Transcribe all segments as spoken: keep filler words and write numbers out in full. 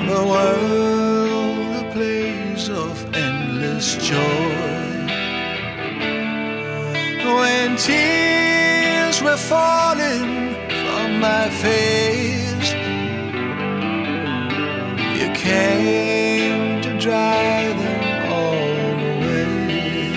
a world, a place of endless joy. When tears were falling from my face, you came to dry them all away.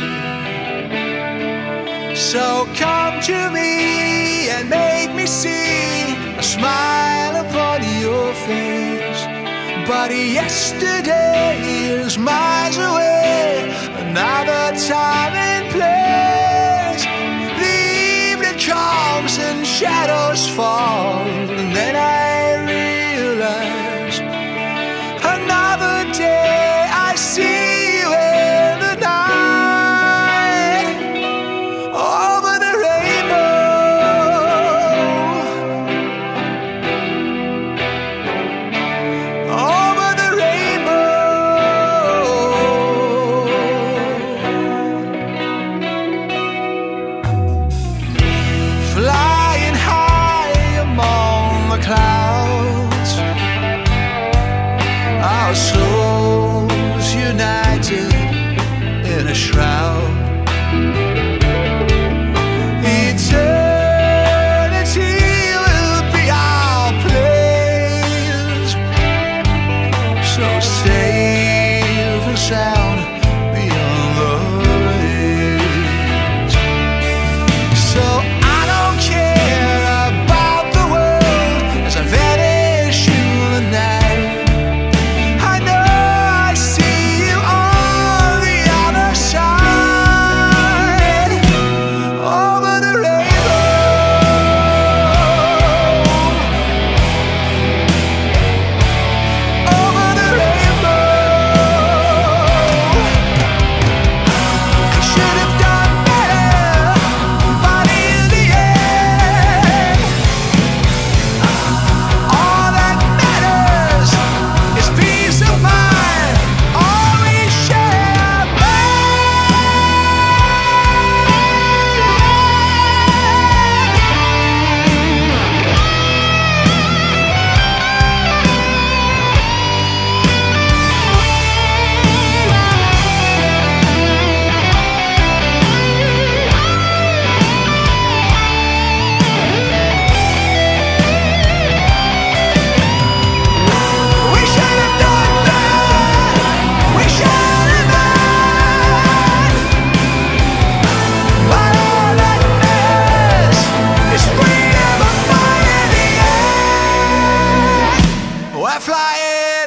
So come to me and make me see a smile upon your face. But yesterday is miles away, another time and place. The evening comes and shadows fall, and then I realize another day I see you in the night over the flying high among the clouds, our souls united in a shroud. Eternity will be our place, so safe and sound beyond the waves. So we're flying.